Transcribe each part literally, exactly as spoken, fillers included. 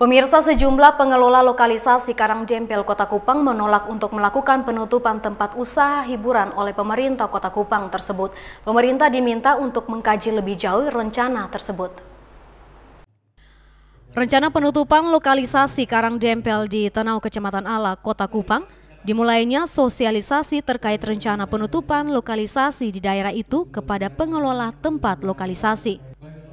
Pemirsa, sejumlah pengelola lokalisasi Karangdempel Kota Kupang menolak untuk melakukan penutupan tempat usaha hiburan oleh pemerintah Kota Kupang tersebut. Pemerintah diminta untuk mengkaji lebih jauh rencana tersebut. Rencana penutupan lokalisasi Karangdempel di Tenau Kecamatan Ala, Kota Kupang, dimulainya sosialisasi terkait rencana penutupan lokalisasi di daerah itu kepada pengelola tempat lokalisasi.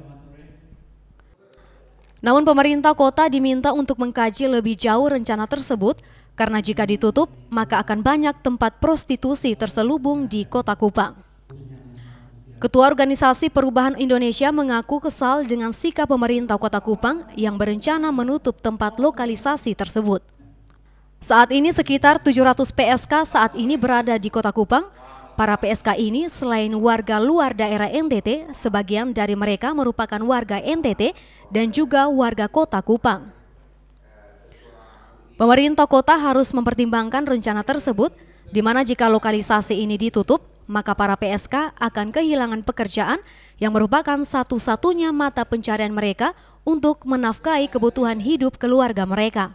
Namun pemerintah kota diminta untuk mengkaji lebih jauh rencana tersebut karena jika ditutup maka akan banyak tempat prostitusi terselubung di Kota Kupang. Ketua Organisasi Perubahan Indonesia mengaku kesal dengan sikap pemerintah Kota Kupang yang berencana menutup tempat lokalisasi tersebut. Saat ini sekitar tujuh ratus P S K saat ini berada di Kota Kupang. Para P S K ini selain warga luar daerah N T T, sebagian dari mereka merupakan warga N T T dan juga warga Kota Kupang. Pemerintah kota harus mempertimbangkan rencana tersebut, di mana jika lokalisasi ini ditutup, maka para P S K akan kehilangan pekerjaan yang merupakan satu-satunya mata pencarian mereka untuk menafkahi kebutuhan hidup keluarga mereka.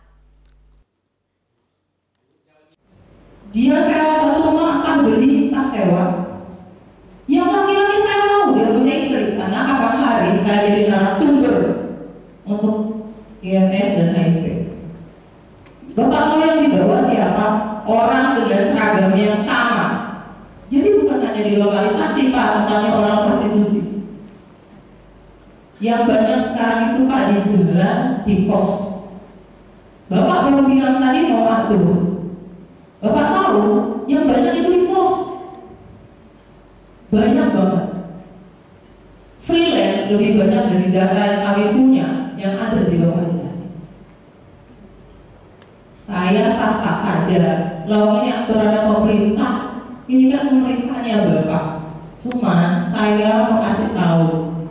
Dia sewa satu rumah akan beli tak sewa. Yang laki-laki saya mau dia punya istri karena kapan hari saya jadi narasumber untuk I M S dan H I V. Bapak tahu yang dibawa siapa? Orang dengan seragam yang sama. Jadi bukan hanya di lokalisasi Pak, tempatnya orang prostitusi. Yang banyak sekarang itu Pak di jalan, di kos. Bapak belum bilang tadi mau atur. Bapak tahu yang banyak itu di kos. Banyak banget. Freelance lebih banyak dari data yang kami punya yang ada di lokalisasi. Saya sah-sah saja. Lalu ini aturan pemerintah. Ini kan pemerintahnya Bapak. Cuma saya mau kasih tahu.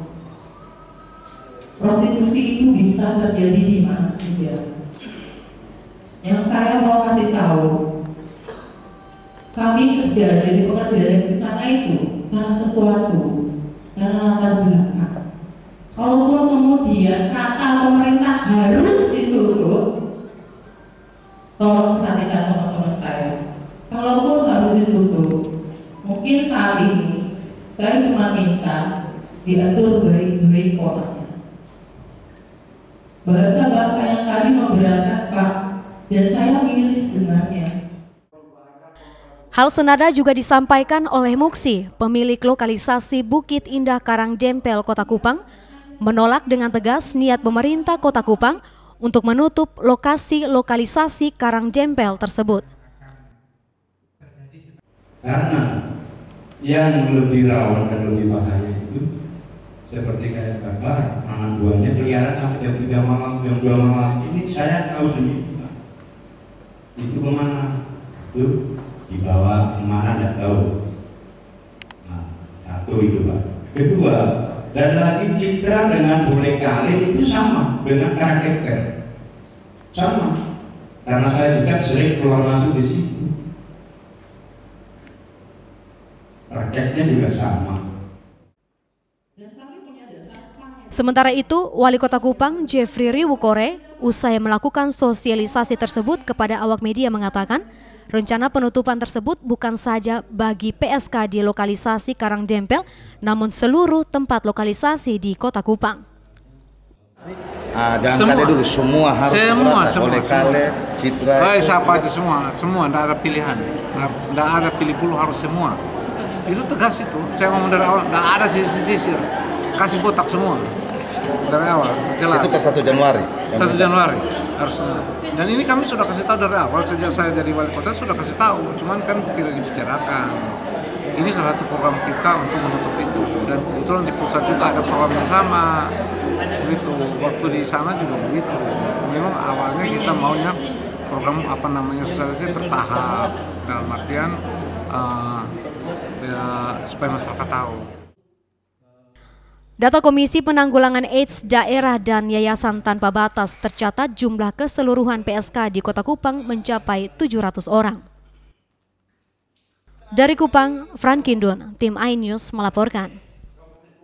Prostitusi itu bisa terjadi di mana saja. Yang saya mau kasih tahu, kami kerja jadi pekerja di sana itu karena sesuatu, karena latar belakang. Kalaupun kemudian kata pemerintah harus ditutup, tolong perhatikan teman-teman saya. Kalaupun harus ditutup, mungkin saat ini saya cuma minta diatur baik-baik polanya. Bahasa-bahasa yang tadi memberatkan Pak, dan saya miris sebenarnya. Hal senada juga disampaikan oleh Muksi, pemilik lokalisasi Bukit Indah Karangdempel Kota Kupang, menolak dengan tegas niat pemerintah Kota Kupang untuk menutup lokasi lokalisasi Karangdempel tersebut. Karena yang lebih rawan dan lebih bahaya itu seperti kayak gambar anak buahnya pelihara sampai jam tiga malam, jam dua malam. Ini saya tahu sendiri. Itu kemana? Itu dibawa kemana tidak tahu. Nah, satu itu Pak. Kedua, dan lagi citra dengan boleh kali itu sama dengan karakter, sama. Karena saya juga sering keluar masuk di situ. Rakyatnya juga sama. Sementara itu, Wali Kota Kupang Jeffrey Riwukore usai melakukan sosialisasi tersebut kepada awak media mengatakan, rencana penutupan tersebut bukan saja bagi P S K di lokalisasi Karangdempel, namun seluruh tempat lokalisasi di Kota Kupang. Ah, jangan kali dulu, semua harus semua, semua, oleh kale, citra. Baik, siapa aja semua, semua, tidak ada pilihan, tidak ada pilih bulu, harus semua. Itu tegas itu, saya ngomong dari awal, tidak ada sisir-sisir, kasih botak semua. Dari awal, jelas. Itu per satu Januari. satu Januari harusnya. Dan ini kami sudah kasih tahu dari awal, sejak saya jadi wali kota sudah kasih tahu, cuman kan tidak dibicarakan. Ini salah satu program kita untuk menutup itu. Dan kebetulan di pusat juga ada program yang sama. Begitu, waktu di sana juga begitu. Memang awalnya kita maunya program apa namanya sosialisasi bertahap, dalam artian uh, ya, supaya masyarakat tahu. Data Komisi Penanggulangan AIDS Daerah dan Yayasan Tanpa Batas tercatat jumlah keseluruhan P S K di Kota Kupang mencapai tujuh ratus orang. Dari Kupang, Frankindun, tim iNews melaporkan.